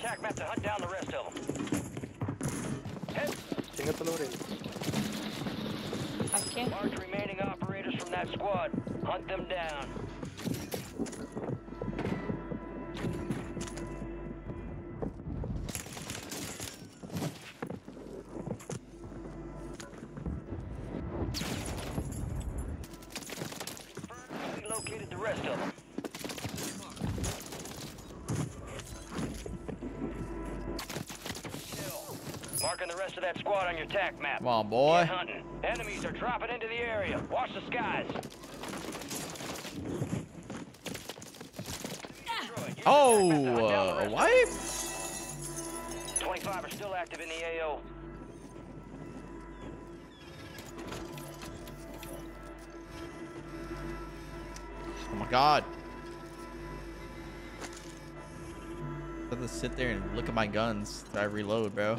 attack map to hunt down the rest of them. Head. Okay. Mark remaining operators from that squad. Hunt them down. We located the rest of them. Marking the rest of that squad on your TAC map. Come on, boy. Get hunting. Enemies are dropping into the area. Watch the skies. Oh, a wipe? 25 are still active in the AO. Oh my god. I have to sit there and look at my guns that I reload, bro.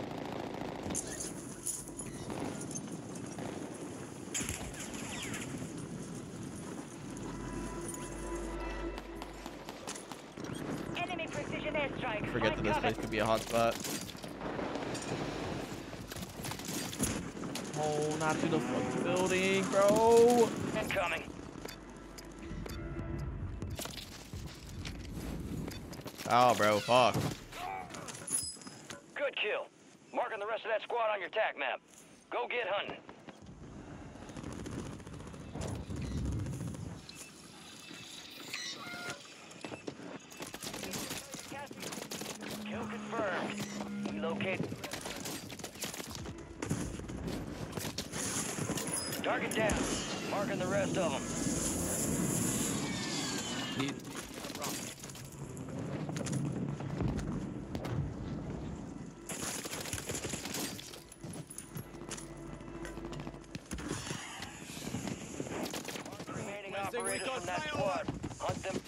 Enemy precision airstrike. Forget that this place could be a hotspot. Oh, not to the fucking building, bro. Incoming. Oh, bro, fuck. Good kill. Marking the rest of that squad on your TAC map. Go get hunting. Kill confirmed. Relocate. Target down. Marking the rest of them. Remaining operators from that squad. Hunt them.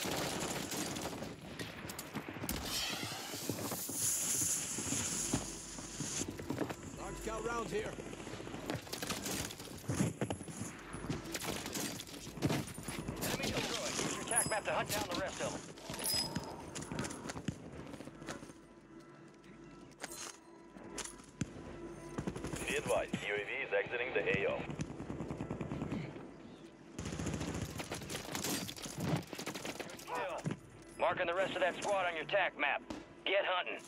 Large scout round here. Enemy destroyed. Use your TAC map to hunt down the rest of them. Be advised, UAV is exiting the AO. Kill. Marking the rest of that squad on your TAC map. Get hunting.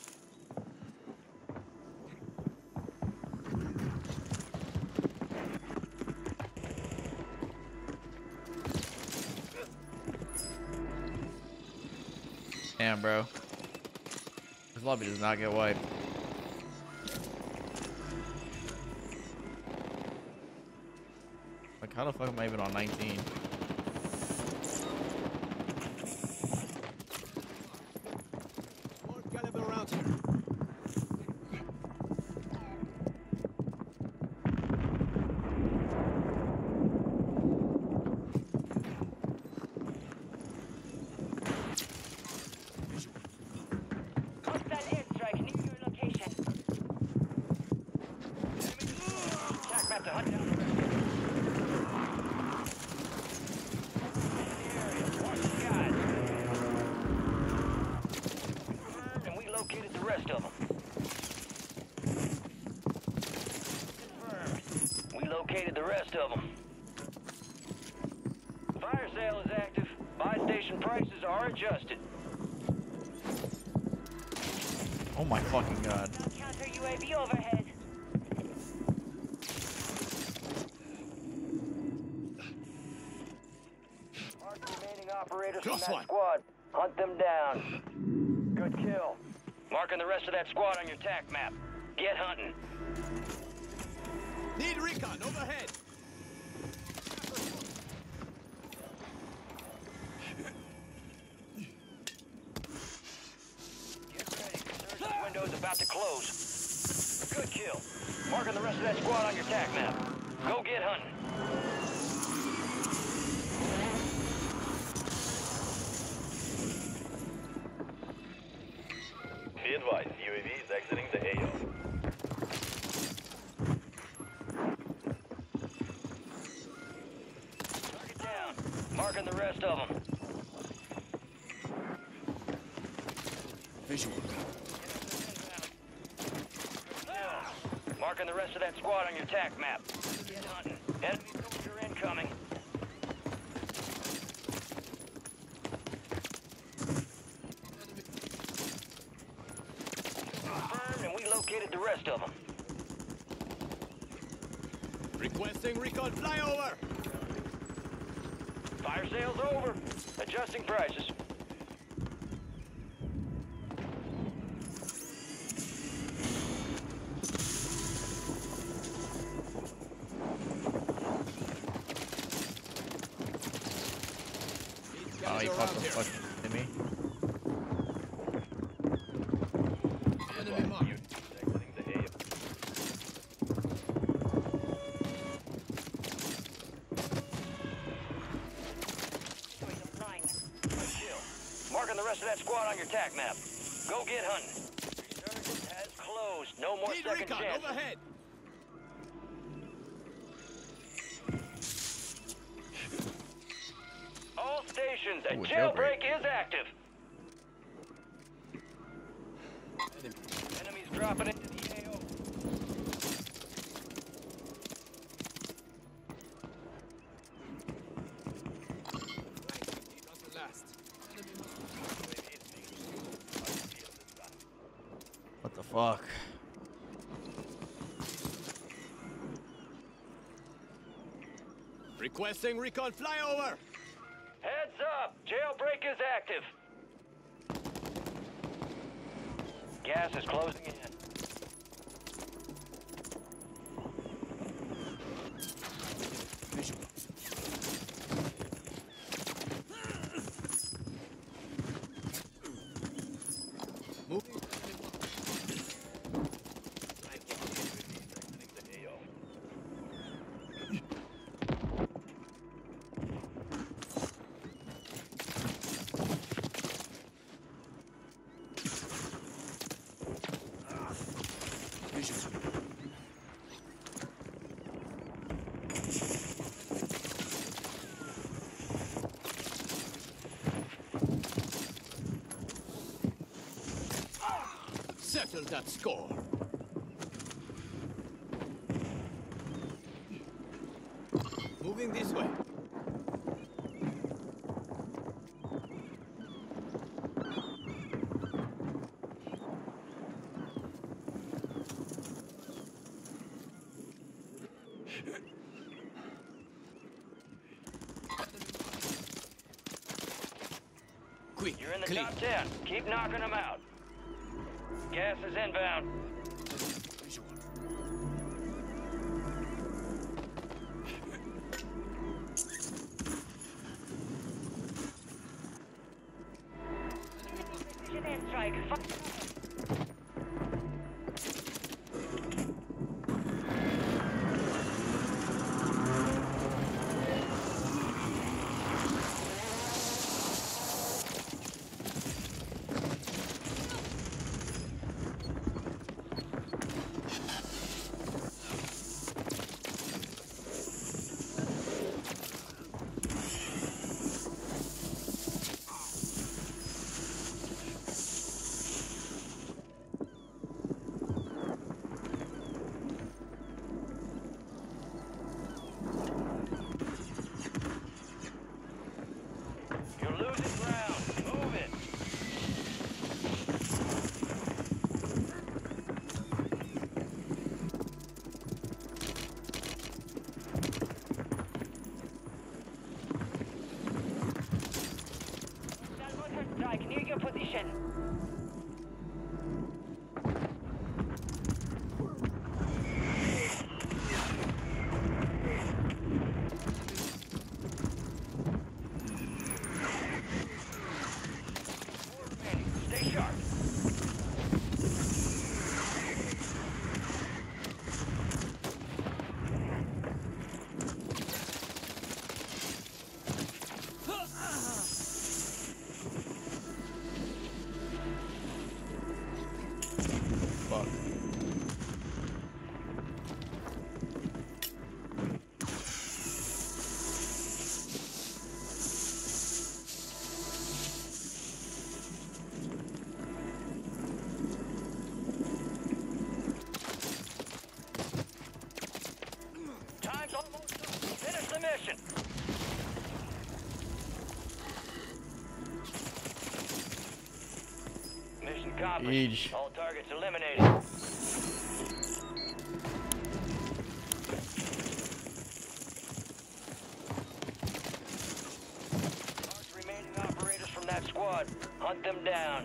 Damn, bro. This lobby does not get wiped. Like, how the fuck am I even on 19? More caliber round here. Hostile airstrike near your location. TAC map to hunt down the rest of them. Watch the skies. And we located the rest of them. Confirmed. We located the rest of them. Fire sale is active. Buy station prices are adjusted. Oh my fucking god. Counter UAV overhead. Mark remaining operators from Close that one. squad. Hunt them down. Good kill. Marking the rest of that squad on your TAC map. Get hunting. Need recon overhead. Get ready. Resurgence window's about to close. Good kill. Marking the rest of that squad on your TAC map. Go get hunting. Be advised, UAV is exiting the AO. Target down. Marking the rest of them. Visual. Marking the rest of that squad on your tac map. Get hunting. Enemy soldier incoming. Confirmed, and we located the rest of them. Requesting recon flyover. Fire sales over. Adjusting prices. Oh, he Gas fucking around here. fucking me. Enemy marked. Exiting the AO. Good kill. Marking the rest of that squad on your tac map. Go get hunting. Resurgence has closed. No more Need second recon chances. overhead. All stations, a Ooh, a jailbreak jailbreak. is active. Enemies dropping into the AO. It doesn't last. Enemy What the fuck? requesting recon flyover. Heads up! Jailbreak is active. Gas is closing in. Visual. Moving. Exiting the AO. Visual. Settle that score. Moving this way. Quick, You're in the clean. top 10. Keep knocking them out. Gas is inbound. Visual. Strike. You're losing ground. Move it. Strike near your position. Stay sharp. Fuck. Eej. All targets eliminated. Remaining operators from that squad. Hunt them down.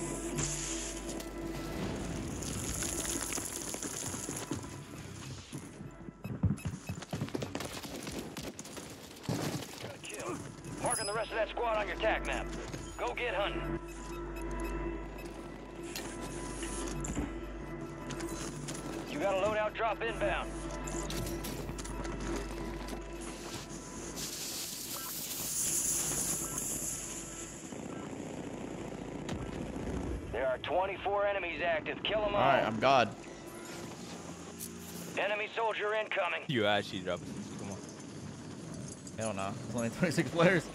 Good kill. Marking the rest of that squad on your tac map. Go get hunting. You got a loadout drop inbound. There are 24 enemies active. Kill them all. Alright, I'm God. Enemy soldier incoming. You actually dropped it. Come on. Hell no. There's only 26 players.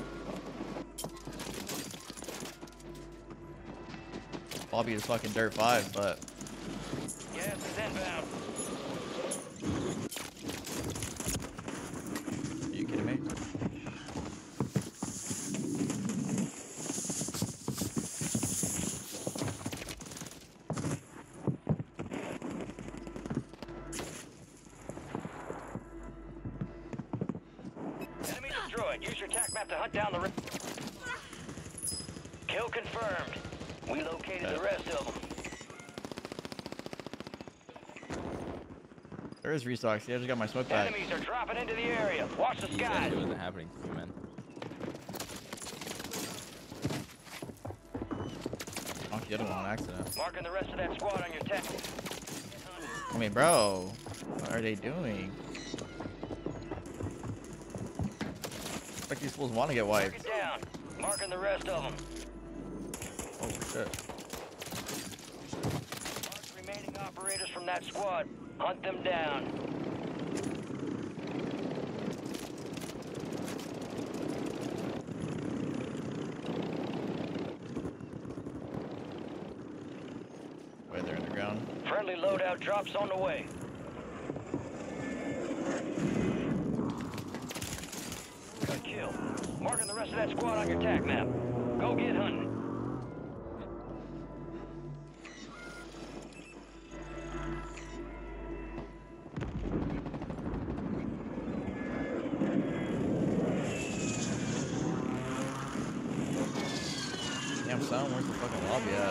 Bobby is fucking dirt 5, but Gas is inbound. are you kidding me? Enemy destroyed. Use your tac map to hunt down the... Kill confirmed. We located the rest of them. There is restocks. See, I just got my smoke back. Enemies are dropping into the area. Watch the It skies. wasn't happening to me, man. Knocked the other one on accident. Marking the rest of that squad on your tac. I mean, bro, what are they doing? Like these fools want to get Mark wiped. it down. Marking the rest of them. Oh shit. Mark remaining operators from that squad. Hunt them down. Wait, they're underground. Friendly loadout drops on the way. Good kill. Marking the rest of that squad on your tac map. Go get hunting. Damn son, where's the fucking lobby at?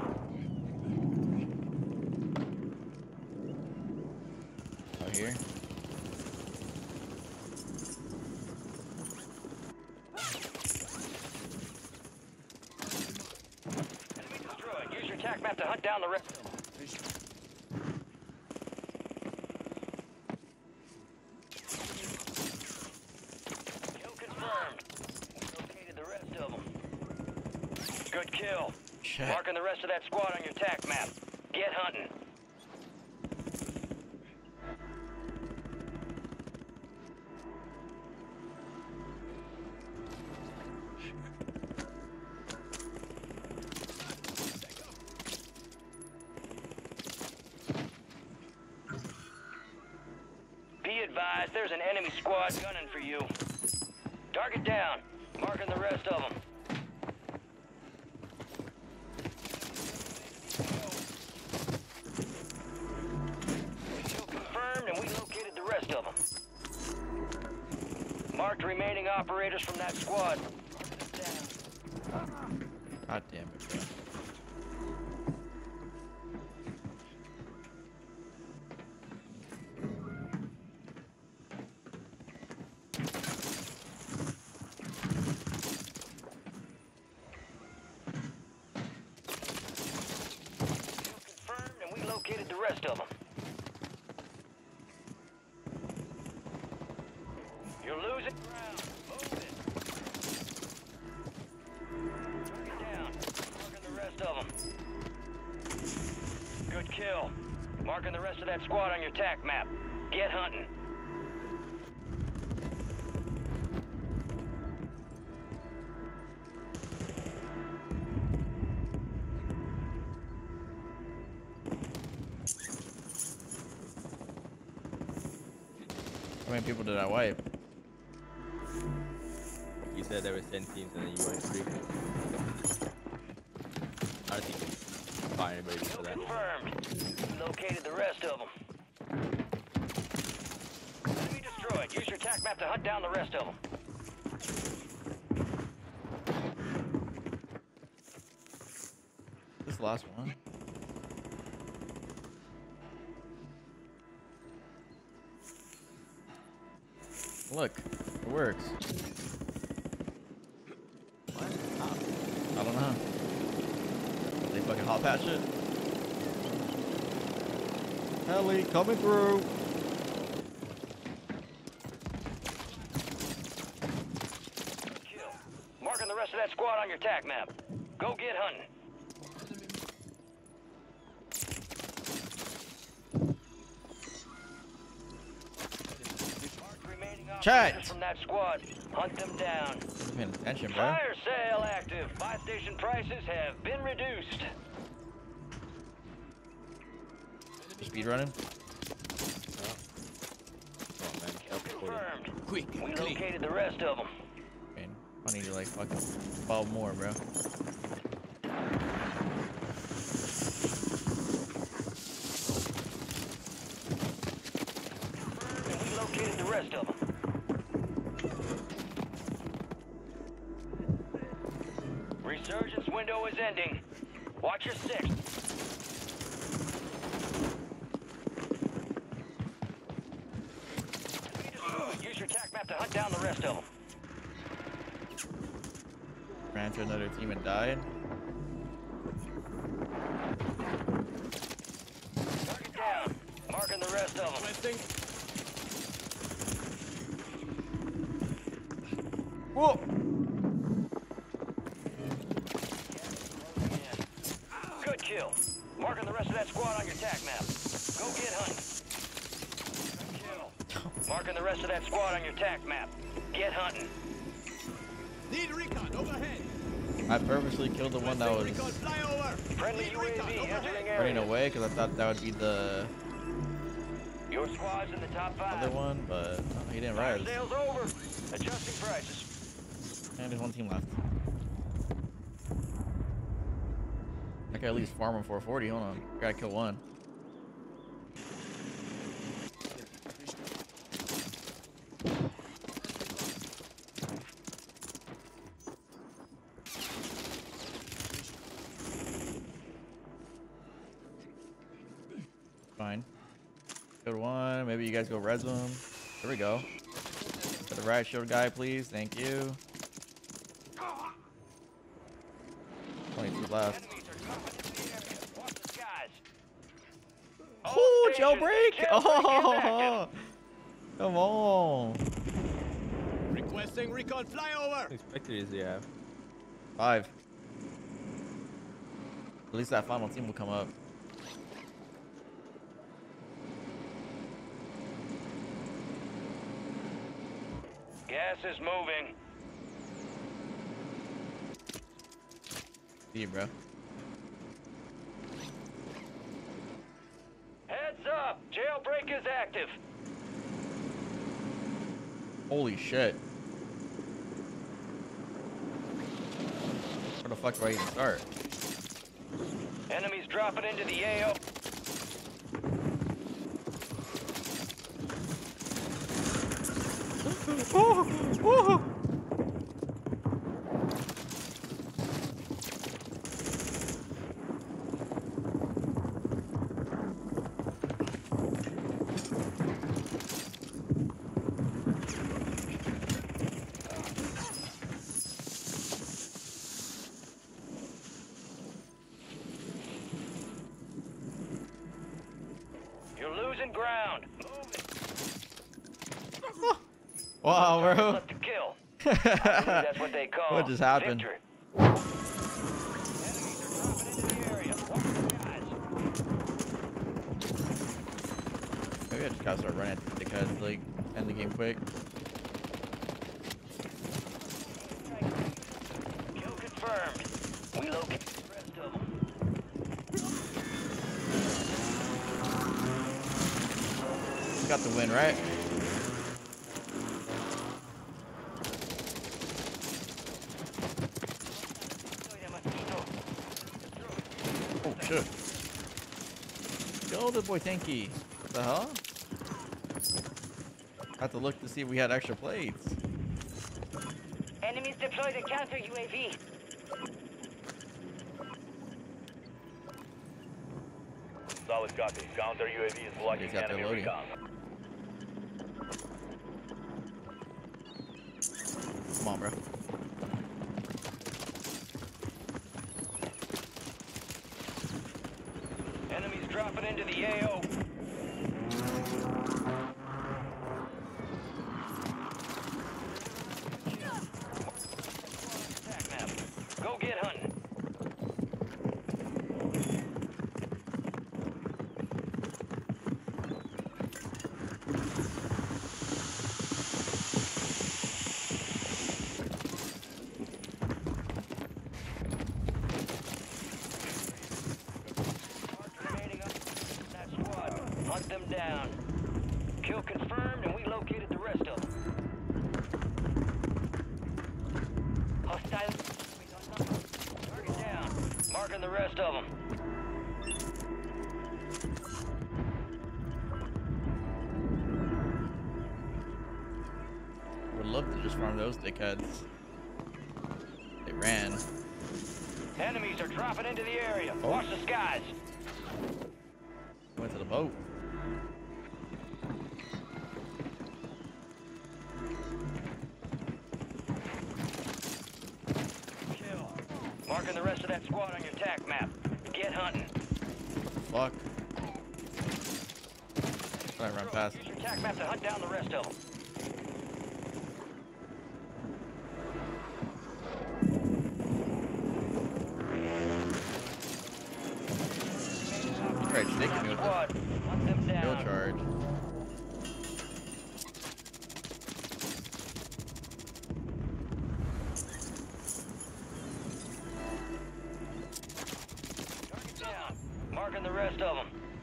Out here? Enemy destroyed. Use your tac map to hunt down the rest of them. Kill confirmed. We located the rest of them. Good kill. Shit. Marking the rest of that squad on your tac map. Get hunting. Be advised, there's an enemy squad gunning for you. Target down. Marking the rest of them. Kill confirmed, and we located the rest of them. Marked remaining operators from that squad. God damn it, bro. Confirmed, and we located the rest of them. You're losing ground. Move it. Target down. Marking the rest of them. Good kill. Marking the rest of that squad on your tac map. Get hunting. How many people did I wipe? You said there were 10 teams and then you went 3. I think find anybody for that. Confirmed. Located the rest of them. Enemy destroyed. Use your tac map to hunt down the rest of them. This is the last one. Look, it works. What? How? I don't know. They fucking hot patch it. Heli coming through. Kill. Marking the rest of that squad on your tac map. Go get hunting. Chat. Operators from that squad. Hunt them down. Paying attention, bro. Fire sale active. Buy station prices have been reduced. Speed running. Oh man, Kill confirmed. Quick, We clean. located the rest of them. Man, I need to like fucking 12 more, bro. And we located the rest of them. Resurgence window is ending. Watch your six. Use your tac map to hunt down the rest of them. Ran to another team and died. Target down. Marking the rest of them. Resting. Whoa! Good kill. Marking the rest of that squad on your tac map. Go get hunting. Good kill. Marking the rest of that squad on your tac map. Get hunting. Need recon overhead. I purposely killed the one that was Recon flyover. Friendly Need recon UAV entering overhead. running area. away because I thought that would be the Your squad's in the top other 5. one, but he didn't Fire rise. sale's over. Adjusting prices. And there's one team left. I can at least farm him 440. Hold on. Gotta kill one. Fine. Good one. Maybe you guys go res them. There we go. For the right shield guy, please. Thank you. 22 left. Enemies are dropping into the area. Watch the skies. Oh, All stations, jailbreak! jailbreak is Oh, active. come on. Requesting recon flyover. How many spectators do you have? 5. At least that final team will come up. Gas is moving. See you, bro. Heads up. Jailbreak is active. Holy shit. Where the fuck do I even start? Enemies dropping into the AO. You're losing ground. Wow, bro. Left to kill. I believe that's what they call What just happened? victory. Enemies are dropping into the area. Watch the skies. Maybe I just gotta start running because like end the game quick. Kill confirmed. We locate the rest of them. Got the win, right? Oh shit. go, the boy tanky. What the hell? I have to look to see if we had extra plates. Enemies deployed a counter UAV. Solid copy. Counter UAV is blocking He's got their enemy loading. recon. Come on, bro. Enemies dropping into the AO. Attack map. Go get hunting. Remaining up that squad. Hunt them down. Kill confirmed, and we located the rest of them. Hostile. Target down. Marking the rest of them. Would love to just farm those dickheads. They ran. Enemies are dropping into the area. Oh. Watch the skies. Went to the boat. Kill. Marking the rest of that squad on your TAC map. Get hunting. Fuck. I run past. Use your TAC map to hunt down the rest of them. Right, sticking me with the Squad, hunt them kill down. charge. Target down. Marking the rest of them.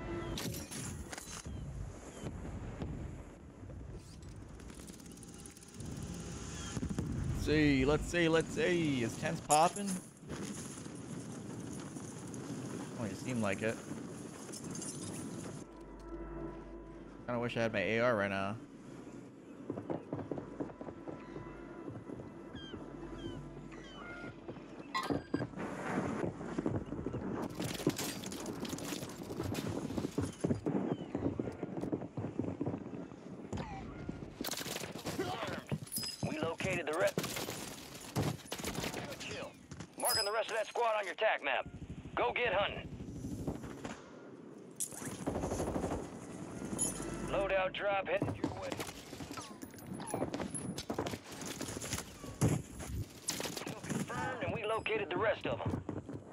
Let's see. Is Tens popping? Oh, you seem like it. Kinda wish I had my AR right now. We located the rest. Good kill. Marking the rest of that squad on your TAC map. Go get hunting. Loadout drop headed your way. Kill confirmed, and we located the rest of them.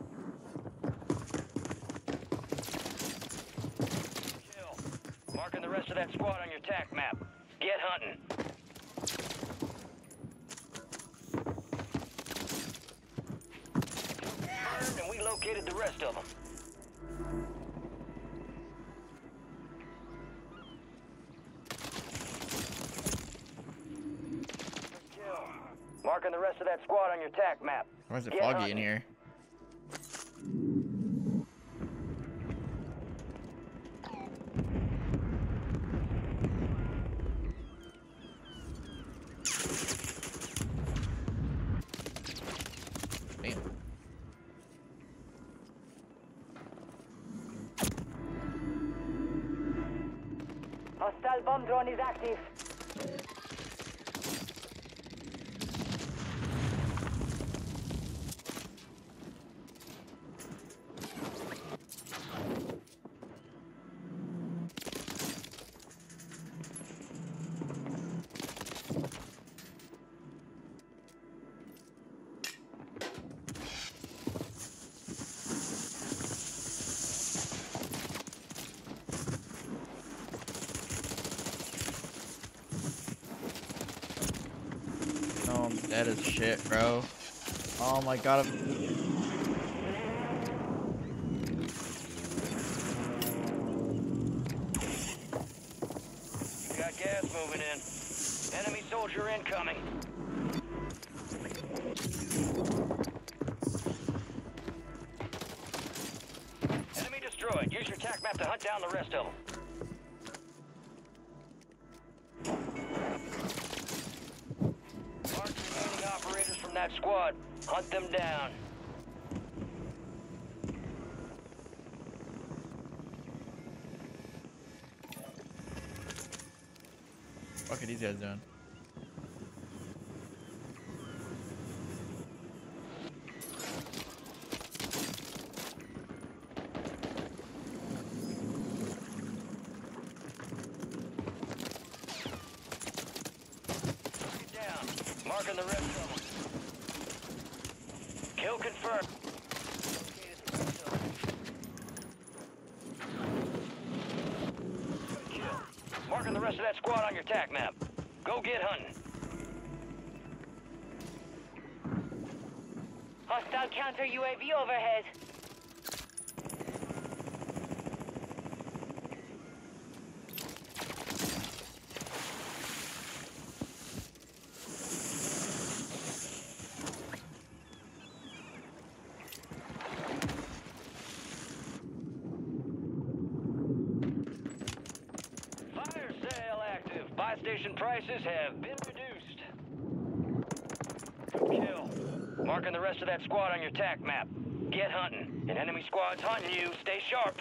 Kill. Marking the rest of that squad on your TAC map. Get hunting. Confirmed, and we located the rest of them. Marking the rest of that squad on your TAC map. Why is it Get foggy hunting. in here? Damn. Hostile bomb drone is active. No, I'm dead as shit, bro. Oh my god. You got gas moving in. Enemy soldier incoming. Enemy destroyed. Use your your TAC map to hunt down the rest of them. Mark the remaining operators from that squad. Hunt them down. What are these guys doing? Down. Marking the rest of them. Kill confirmed. Good kill. Marking the rest of that squad on your TAC map. Go get hunting. Hostile counter UAV overhead. Fire sale active. Buy station prices have been reduced. Good kill. Marking the rest of that squad on your TAC map. Get hunting. An enemy squad's hunting you. Stay sharp.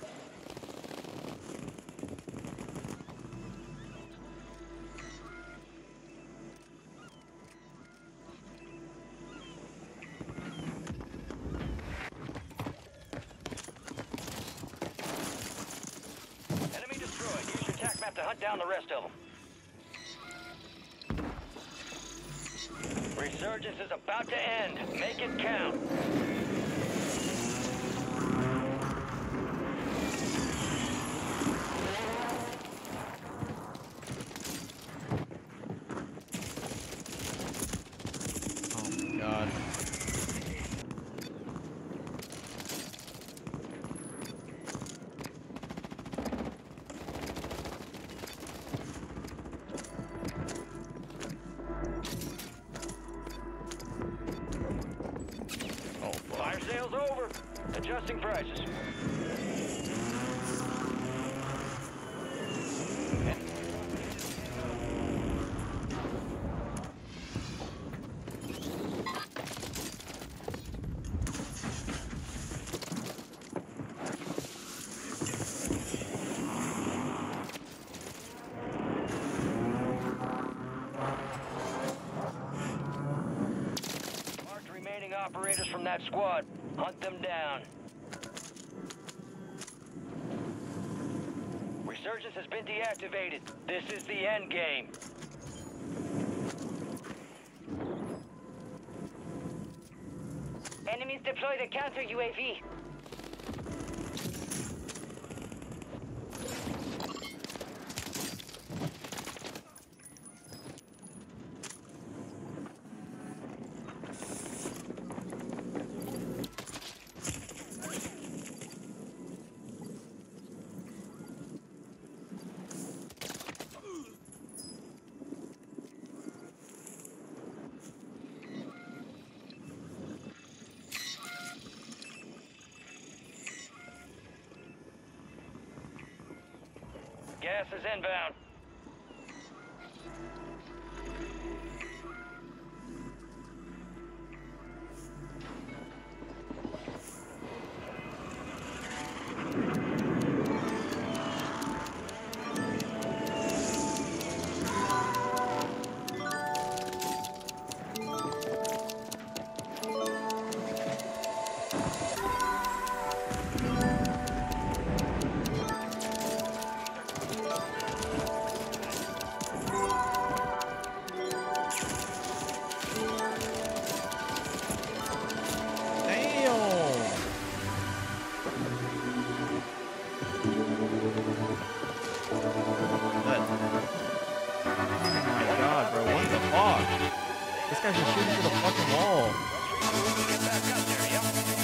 Enemy destroyed. Use your TAC map to hunt down the rest of them. Resurgence is about to end. Make it count. Oh my god. Oh fuck. Fire sale's over. Adjusting prices. Marked remaining operators from that squad. Hunt them down. Resurgence has been deactivated. This is the end game. Enemies deploy the counter UAV. Gas is inbound. This guy's just shooting through the fucking wall. Get back up there, yep.